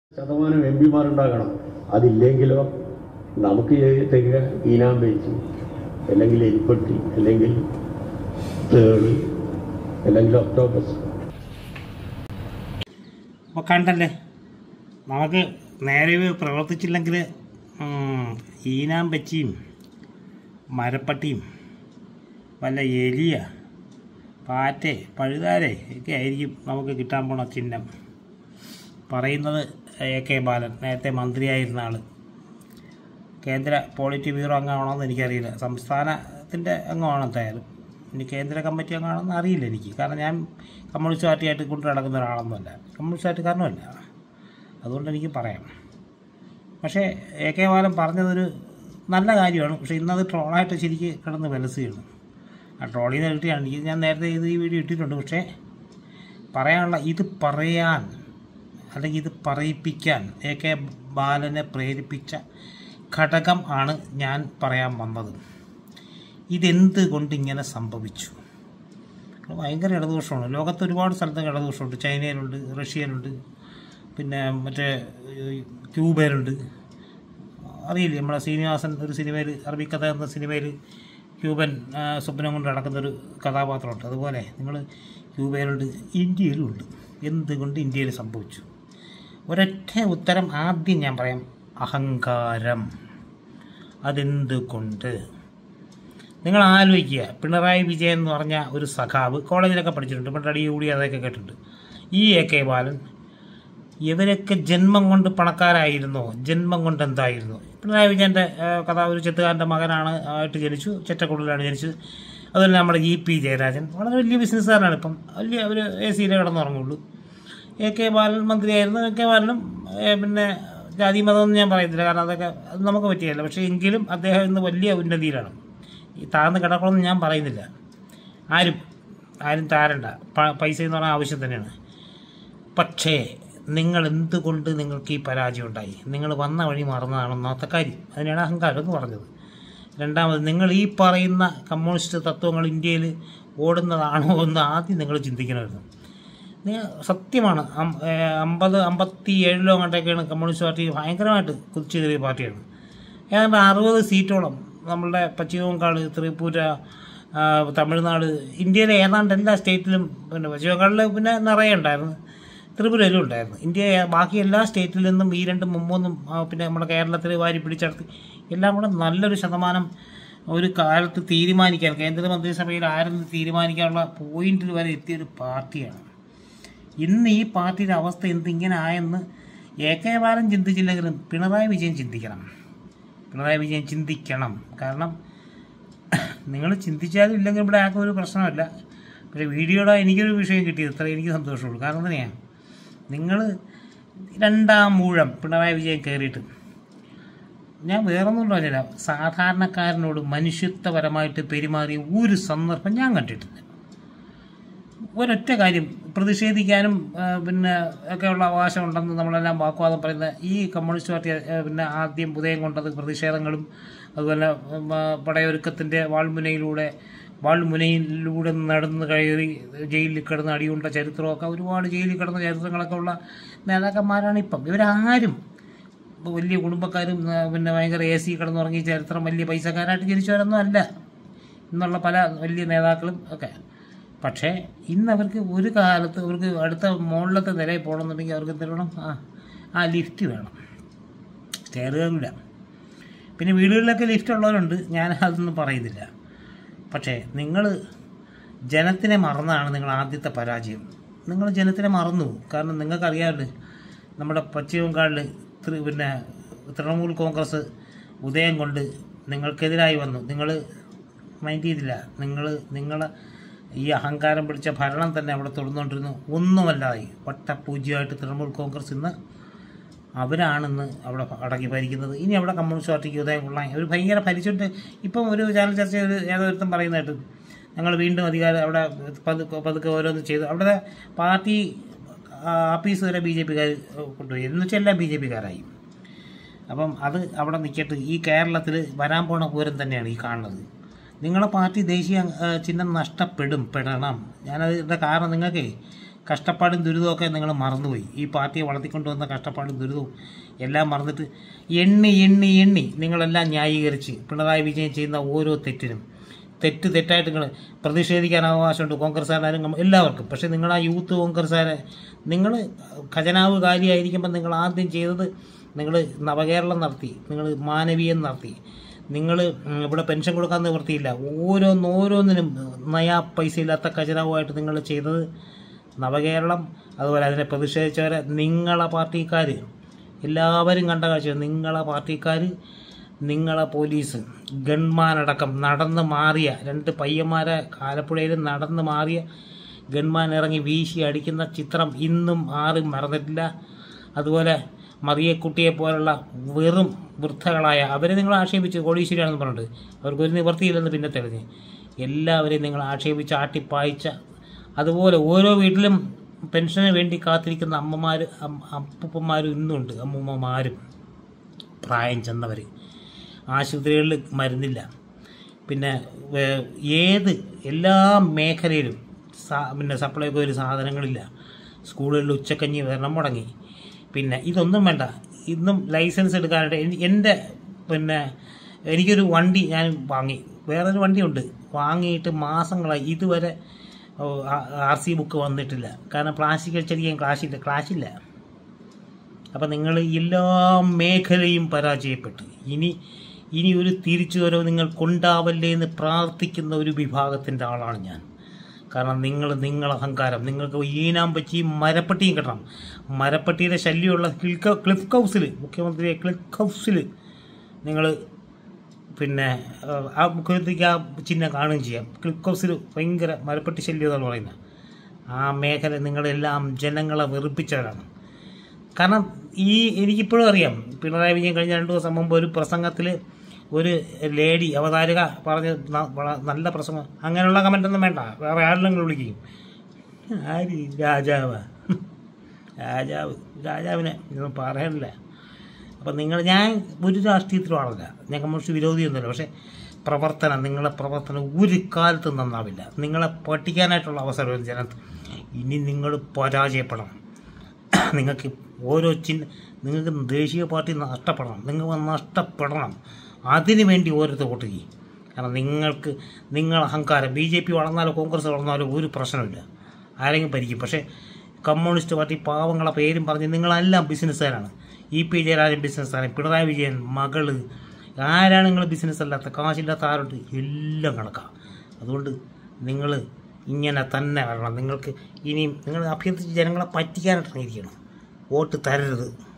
ശതമാനം എം പിമാരുണ്ടാകണം. അതില്ലെങ്കിലോ നമുക്ക് തരിക ഈനാം വെച്ച്, അല്ലെങ്കിൽ എരിപ്പട്ടി, അല്ലെങ്കിൽ തേള്, അല്ലെങ്കിൽ ഒക്ടോബസ്. അപ്പോൾ കണ്ടല്ലേ, നമുക്ക് നേരെ പ്രവർത്തിച്ചില്ലെങ്കിൽ ഈനാം വെച്ചിയും മരപ്പട്ടിയും വല്ല എലിയ പാറ്റേ പഴുതാരേ ഒക്കെ ആയിരിക്കും നമുക്ക് കിട്ടാൻ പോണ ചിഹ്നം. പറയുന്നത് AK ബാലൻ, നേരത്തെ മന്ത്രിയായിരുന്ന ആൾ. കേന്ദ്ര പോളിറ്റ് ബ്യൂറോ അംഗമാണോയെന്ന് എനിക്കറിയില്ല. സംസ്ഥാനത്തിൻ്റെ അംഗമാണ് എന്തായാലും. ഇനി കേന്ദ്ര കമ്മിറ്റി അംഗമാണെന്ന് അറിയില്ല എനിക്ക്. കാരണം ഞാൻ കമ്മ്യൂണിസ്റ്റ് പാർട്ടിയായിട്ട് കൊണ്ടു നടക്കുന്ന ഒരാളൊന്നുമല്ല, കമ്മ്യൂണിസ്റ്റ് പാർട്ടിക്കാരനുമല്ല. അതുകൊണ്ട് എനിക്ക് പറയാം. പക്ഷേ AK ബാലൻ പറഞ്ഞതൊരു നല്ല കാര്യമാണ്. പക്ഷേ ഇന്നത് ട്രോളായിട്ട് ശരിക്ക് കിടന്ന് വിലസുകയാണ്. ആ ട്രോളിൽ നിന്ന് കിട്ടിയാണ് ഞാൻ നേരത്തെ ഈ വീഡിയോ ഇട്ടിട്ടുണ്ട്. പക്ഷേ പറയാനുള്ള ഇത് പറയാൻ അല്ലെങ്കിൽ ഇത് പറയിപ്പിക്കാൻ AK ബാലനെ പ്രേരിപ്പിച്ച ഘടകം ആണ് ഞാൻ പറയാൻ വന്നത്. ഇതെന്ത് കൊണ്ടിങ്ങനെ സംഭവിച്ചു? ഭയങ്കര ഇടദോഷമാണ്. ലോകത്ത് ഒരുപാട് സ്ഥലത്ത് ഇടദോഷമുണ്ട്. ചൈനയിലുണ്ട്, റഷ്യയിലുണ്ട്, പിന്നെ മറ്റേ ക്യൂബയിലുണ്ട്. അറിയില്ലേ, നമ്മളെ ശ്രീനിവാസൻ ഒരു സിനിമയിൽ, അറബിക്കഥ എന്ന സിനിമയിൽ ക്യൂബൻ സ്വപ്നം കൊണ്ട് നടക്കുന്നൊരു കഥാപാത്രമുണ്ട്. അതുപോലെ നിങ്ങൾ ക്യൂബയിലുണ്ട്, ഇന്ത്യയിലുണ്ട്. എന്തുകൊണ്ട് ഇന്ത്യയിൽ സംഭവിച്ചു? ഒരൊറ്റ ഉത്തരം ആദ്യം ഞാൻ പറയാം: അഹങ്കാരം. അതെന്തുകൊണ്ട്? നിങ്ങൾ ആലോചിക്കുക. പിണറായി വിജയൻ എന്ന് പറഞ്ഞ ഒരു സഖാവ് കോളേജിലൊക്കെ പഠിച്ചിട്ടുണ്ട്, പണ്ട് അടി കൂടി അതൊക്കെ കേട്ടിട്ടുണ്ട്. ഈ AK ബാലൻ ഇവരൊക്കെ ജന്മം കൊണ്ട് പണക്കാരായിരുന്നോ? ജന്മം കൊണ്ട് എന്തായിരുന്നു? പിണറായി വിജയൻ്റെ കഥ, ഒരു ചെത്തുകാരൻ്റെ മകനാണ് ആയിട്ട് ജനിച്ചു, ചെറ്റക്കുള്ളിലാണ് ജനിച്ചത്. അതുപോലെ നമ്മുടെ EP ജയരാജൻ വളരെ വലിയ ബിസിനസ്സുകാരനാണ്. ഇപ്പം വലിയ ഒരു AC-യിൽ കിടന്നുറങ്ങുള്ളൂ. AK ബാലൻ മന്ത്രിയായിരുന്നു. AK ബാലനും പിന്നെ ജാതി മതമൊന്നും ഞാൻ പറയത്തില്ല, കാരണം അതൊക്കെ അത് നമുക്ക് പറ്റിയല്ല. പക്ഷേ എങ്കിലും അദ്ദേഹം ഇന്ന് വലിയ ഉന്നതിയിലാണ്. ഈ താഴ്ന്ന് കിടക്കണമെന്ന് ഞാൻ പറയുന്നില്ല. ആരും താരണ്ട. പൈസ എന്ന് പറഞ്ഞാൽ ആവശ്യം തന്നെയാണ്. പക്ഷേ നിങ്ങൾ എന്തുകൊണ്ട് നിങ്ങൾക്ക് ഈ പരാജയം ഉണ്ടായി? നിങ്ങൾ വന്ന വഴി മറന്നതാണ് ഒന്നാമത്തെ കാര്യം. അതിനാണ് അഹങ്കാരം എന്ന് പറഞ്ഞത്. രണ്ടാമത്, നിങ്ങൾ ഈ പറയുന്ന കമ്മ്യൂണിസ്റ്റ് തത്വങ്ങൾ ഇന്ത്യയിൽ ഓടുന്നതാണോ എന്ന് ആദ്യം നിങ്ങൾ ചിന്തിക്കണമായിരുന്നു. സത്യമാണ്, 57 കണ്ടൊക്കെയാണ് കമ്മ്യൂണിസ്റ്റ് പാർട്ടി ഭയങ്കരമായിട്ട് കുതിച്ചു കയറിയ പാർട്ടിയാണ്. ഏതാണ്ട് 60 സീറ്റോളം നമ്മളുടെ പശ്ചിമ ബംഗാൾ, ത്രിപുര, തമിഴ്നാട്, ഇന്ത്യയിലെ ഏതാണ്ട് എല്ലാ സ്റ്റേറ്റിലും, പിന്നെ പശ്ചിമ ബംഗാളിൽ പിന്നെ നിറയെ ഉണ്ടായിരുന്നു, ത്രിപുരയിലും ഉണ്ടായിരുന്നു. ഇന്ത്യ ബാക്കി എല്ലാ സ്റ്റേറ്റിൽ നിന്നും ഈ 2, 3 പിന്നെ നമ്മുടെ കേരളത്തിൽ വാരി പിടിച്ചെടുത്ത് എല്ലാം കൂടെ നല്ലൊരു ശതമാനം ഒരു കാലത്ത് തീരുമാനിക്കാൻ, കേന്ദ്രമന്ത്രിസഭയിൽ ആരെന്ന് തീരുമാനിക്കാനുള്ള പോയിന്റിൽ വരെ എത്തിയൊരു പാർട്ടിയാണ്. ഇന്ന് ഈ പാർട്ടിയുടെ അവസ്ഥ എന്തിങ്ങനെ ആയെന്ന് AK ബാലൻ ചിന്തിച്ചില്ലെങ്കിലും പിണറായി വിജയൻ ചിന്തിക്കണം. കാരണം നിങ്ങൾ ചിന്തിച്ചാലും ഇല്ലെങ്കിൽ ഇവിടെ ആർക്കും ഒരു പ്രശ്നമല്ല. പക്ഷേ വീഡിയോയുടെ എനിക്കൊരു വിഷയം കിട്ടിയത് ഇത്ര എനിക്ക് സന്തോഷമുള്ളൂ. കാരണം തന്നെയാണ്, നിങ്ങൾ 2ാം മൂഴം പിണറായി വിജയൻ കയറിയിട്ട്, ഞാൻ വേറൊന്നും പറഞ്ഞില്ല, സാധാരണക്കാരനോട് മനുഷ്യത്വപരമായിട്ട് പെരുമാറിയ ഒരു സന്ദർഭം ഞാൻ കണ്ടിട്ടില്ല. ഒരൊറ്റ കാര്യം, പ്രതിഷേധിക്കാനും പിന്നെ ഒക്കെയുള്ള അവകാശം ഉണ്ടെന്ന് നമ്മളെല്ലാം വാഗ്വാദം പറയുന്ന ഈ കമ്മ്യൂണിസ്റ്റ് പാർട്ടി പിന്നെ ആദ്യം ഉദയം കൊണ്ടത് പ്രതിഷേധങ്ങളും അതുപോലെ പടയൊരുക്കത്തിൻ്റെ വാൾമുനയിലൂടെ നടന്ന് കയറി ജയിലിൽ കിടന്ന് അടിയുണ്ട ചരിത്രമൊക്കെ, ഒരുപാട് ജയിലിൽ കിടന്ന ചരിത്രങ്ങളൊക്കെ ഉള്ള നേതാക്കന്മാരാണ് ഇപ്പം. ഇവരാരും വലിയ കുടുംബക്കാരും പിന്നെ ഭയങ്കര AC കിടന്നുറങ്ങിയ ചരിത്രം വലിയ പൈസക്കാരായിട്ട് ജനിച്ചവരൊന്നും അല്ല എന്നുള്ള പല വലിയ നേതാക്കളും ഒക്കെ. പക്ഷേ ഇന്ന് അവർക്ക് ഒരു കാലത്ത് അവർക്ക് അടുത്ത മുകളിലത്തെ നിലയിൽ പോകണമെന്നുണ്ടെങ്കിൽ അവർക്ക് എന്ത് വേണം? ആ ലിഫ്റ്റ് വേണം, സ്റ്റെയറുകളില്ല. പിന്നെ വീടുകളിലൊക്കെ ലിഫ്റ്റ് ഉള്ളവരുണ്ട്, ഞാൻ അതൊന്നും പറയുന്നില്ല. പക്ഷേ നിങ്ങൾ ജനത്തിനെ മറന്നാണ് നിങ്ങൾ ആദ്യത്തെ പരാജയം. നിങ്ങൾ ജനത്തിനെ മറന്നു. കാരണം നിങ്ങൾക്കറിയാമല്ലോ, നമ്മുടെ പശ്ചിമ ബംഗാളിൽ പിന്നെ തൃണമൂൽ കോൺഗ്രസ് ഉദയം കൊണ്ട് നിങ്ങൾക്കെതിരായി വന്നു. നിങ്ങൾ മൈൻഡ് ചെയ്തില്ല. നിങ്ങളെ ഈ അഹങ്കാരം പിടിച്ച ഭരണം തന്നെ അവിടെ തുടർന്നുകൊണ്ടിരുന്നു. ഒന്നുമല്ലാതെ വട്ടപൂജ്യമായിട്ട് തൃണമൂൽ കോൺഗ്രസ് ഇന്ന് അവരാണെന്ന് അവിടെ അടക്കി ഭരിക്കുന്നത്. ഇനി അവിടെ കമ്മ്യൂണിസ്റ്റ് പാർട്ടിക്ക് ഉദയം കൊള്ളാൻ അവർ ഭയങ്കര ഭരിച്ചിട്ട് ഇപ്പം ഒരു ചാനൽ ചർച്ചയിൽ ഏതൊരുത്തം പറയുന്നതായിട്ട് ഞങ്ങൾ വീണ്ടും അധികാരം അവിടെ പതുക്കെ ഓരോന്ന് ചെയ്തു. അവിടെ പാർട്ടി ആഫീസ് വരെ BJP-കാർ കൊണ്ടുപോയി. എന്ന് വെച്ചാൽ എല്ലാം BJP-കാരായി. അപ്പം അത് അവിടെ നിൽക്കട്ട്. ഈ കേരളത്തിൽ വരാൻ പോണ പൂരം തന്നെയാണ് ഈ കാണുന്നത്. നിങ്ങളുടെ പാർട്ടി ദേശീയ ചിഹ്നം പെടണം. ഞാനതിൻ്റെ കാരണം നിങ്ങൾക്ക് കഷ്ടപ്പാടും ദുരിതമൊക്കെ നിങ്ങൾ മറന്നുപോയി. ഈ പാർട്ടിയെ വളർത്തിക്കൊണ്ടുവന്ന കഷ്ടപ്പാടും ദുരിതവും എല്ലാം മറന്നിട്ട് എണ്ണി നിങ്ങളെല്ലാം ന്യായീകരിച്ച് പിണറായി വിജയൻ ചെയ്യുന്ന ഓരോ തെറ്റിനും തെറ്റായിട്ട് നിങ്ങൾ പ്രതിഷേധിക്കാൻ അവകാശമുണ്ട്, കോൺഗ്രസ്സുകാരും എല്ലാവർക്കും. പക്ഷേ നിങ്ങൾ ആ യൂത്ത് കോൺഗ്രസ്സുകാരെ നിങ്ങൾ ഖജനാവ് കാര്യമായിരിക്കുമ്പോൾ നിങ്ങൾ ആദ്യം ചെയ്തത് നിങ്ങൾ നവകേരളം നടത്തി, നിങ്ങൾ മാനവീയം നടത്തി, നിങ്ങൾ ഇവിടെ പെൻഷൻ കൊടുക്കാൻ നിവൃത്തിയില്ല, ഓരോന്നിനും നയാ പൈസ ഇല്ലാത്ത ഖജനാവുമായിട്ട് നിങ്ങൾ ചെയ്തത് നവകേരളം. അതുപോലെ അതിനെ പ്രതിഷേധിച്ചവരെ നിങ്ങളെ പാർട്ടിക്കാർ എല്ലാവരും കണ്ട കാഴ്ച, നിങ്ങളെ പാർട്ടിക്കാർ, നിങ്ങളെ പോലീസ്, ഗൺമാനടക്കം നടന്ന് മാറിയ 2 പയ്യന്മാരെ ആലപ്പുഴയിൽ നടന്ന് മാറിയ ഗൺമാൻ ഇറങ്ങി വീശി അടിക്കുന്ന ചിത്രം ഇന്നും ആരും മറന്നിട്ടില്ല. അതുപോലെ മറിയക്കുട്ടിയെ പോലുള്ള വെറും വൃദ്ധകളായ അവരെ നിങ്ങൾ ആക്ഷേപിച്ച് കോടീശ്വരിയാണെന്ന് പറഞ്ഞിട്ട് അവർക്കൊരു നിവൃത്തിയില്ലെന്ന് പിന്നെ തെളിഞ്ഞ് എല്ലാവരെയും നിങ്ങൾ ആക്ഷേപിച്ച് ആട്ടിപ്പായിച്ച, അതുപോലെ ഓരോ വീട്ടിലും പെൻഷന് വേണ്ടി കാത്തിരിക്കുന്ന അപ്പൂപ്പന്മാരും ഇന്നുണ്ട്, അമ്മൂമ്മമാരും പ്രായം ചെന്നവർ. ആശുപത്രികളിൽ മരുന്നില്ല, പിന്നെ എല്ലാ മേഖലയിലും പിന്നെ സപ്ലൈകോയിൽ സാധനങ്ങളില്ല, സ്കൂളുകളിൽ ഉച്ചക്കഞ്ഞി വിതരണം മുടങ്ങി. പിന്നെ ഇതൊന്നും വേണ്ട, ഇന്നും ലൈസൻസ് എടുക്കാനായിട്ട് എനിക്കൊരു വണ്ടി ഞാൻ വാങ്ങി, വേറൊരു വണ്ടിയുണ്ട്, വാങ്ങിയിട്ട് മാസങ്ങളായി ഇതുവരെ RC ബുക്ക് വന്നിട്ടില്ല. കാരണം പ്ലാസ്റ്റിക് അടിച്ചടിക്കാൻ ക്ലാഷില്ല. അപ്പം നിങ്ങൾ എല്ലാ മേഖലയും പരാജയപ്പെട്ടു. ഇനി ഒരു തിരിച്ചുവരവ് നിങ്ങൾക്കുണ്ടാവല്ലേ എന്ന് പ്രാർത്ഥിക്കുന്ന ഒരു വിഭാഗത്തിൻ്റെ ആളാണ് ഞാൻ. കാരണം നിങ്ങളെ അഹങ്കാരം, നിങ്ങൾക്ക് ഈനാമ്പച്ചിയും മരപ്പട്ടിയും കിട്ടണം. മരപ്പട്ടിയുടെ ശല്യമുള്ള ക്ലിഫ് ഹൗസിൽ, മുഖ്യമന്ത്രിയെ ക്ലിഫ് ഹൗസിൽ നിങ്ങൾ ആ മുഖ്യമന്ത്രിക്ക് ആ ചിഹ്നം കാണുകയും ചെയ്യാം. ക്ലിഫ് ഹൗസിൽ ഭയങ്കര മരപ്പട്ടി ശല്യം എന്നാണ് പറയുന്നത്. ആ മേഖല നിങ്ങളെല്ലാം ജനങ്ങളെ വെറുപ്പിച്ചവരാണ്. കാരണം എനിക്കിപ്പോഴും അറിയാം, പിണറായി വിജയൻ കഴിഞ്ഞ 2 ദിവസം മുമ്പ് ഒരു പ്രസംഗത്തിൽ ഒരു ലേഡി അവതാരക പറഞ്ഞ് നല്ല പ്രസംഗം, അങ്ങനെയുള്ള കമൻ്റൊന്നും വേണ്ട, വേറെ ആരെങ്കിലും വിളിക്കും. ആര് രാജാവിനെ ഇതൊന്നും പറയാനില്ല. അപ്പം ഞാൻ ഒരു രാഷ്ട്രീയത്തിലും ആളല്ല, ഞാൻ കമ്മ്യൂണിസ്റ്റ് വിരോധിയൊന്നുമില്ല. പക്ഷേ നിങ്ങളുടെ പ്രവർത്തനം ഒരു കാലത്തും നന്നാവില്ല. നിങ്ങളെ പഠിക്കാനായിട്ടുള്ള അവസരം ജനത്തിൽ ഇനി നിങ്ങൾ പരാജയപ്പെടണം. നിങ്ങൾക്ക് നിങ്ങൾക്ക് ദേശീയ പാർട്ടി നഷ്ടപ്പെടണം. അതിനു വേണ്ടി ഓരോരുത്തർ വോട്ട് ചെയ്യും. കാരണം നിങ്ങൾ അഹങ്കാരം, BJP വളർന്നാലോ കോൺഗ്രസ് വളർന്നാലോ ഒരു പ്രശ്നമില്ല, ആരെങ്കിലും ഭരിക്കും. പക്ഷേ കമ്മ്യൂണിസ്റ്റ് പാർട്ടി പാവങ്ങളെ പേരും പറഞ്ഞ് നിങ്ങളെല്ലാം ബിസിനസ്സുകാരാണ്. EP ജയരാജൻ ബിസിനസ്സുകാരൻ, പിണറായി വിജയൻ മകള്, ആരാണ് നിങ്ങൾ ബിസിനസ് അല്ലാത്ത, കാശില്ലാത്ത ആരുണ്ട്, എല്ലാം കണക്കാണ്. അതുകൊണ്ട് നിങ്ങൾ ഇങ്ങനെ തന്നെ വരണം. നിങ്ങൾക്ക് ഇനിയും നിങ്ങൾ അഭ്യർത്ഥിച്ച് ജനങ്ങളെ പറ്റിക്കാനായിട്ട് ഇരിക്കണം. വോട്ട് തരരുത്.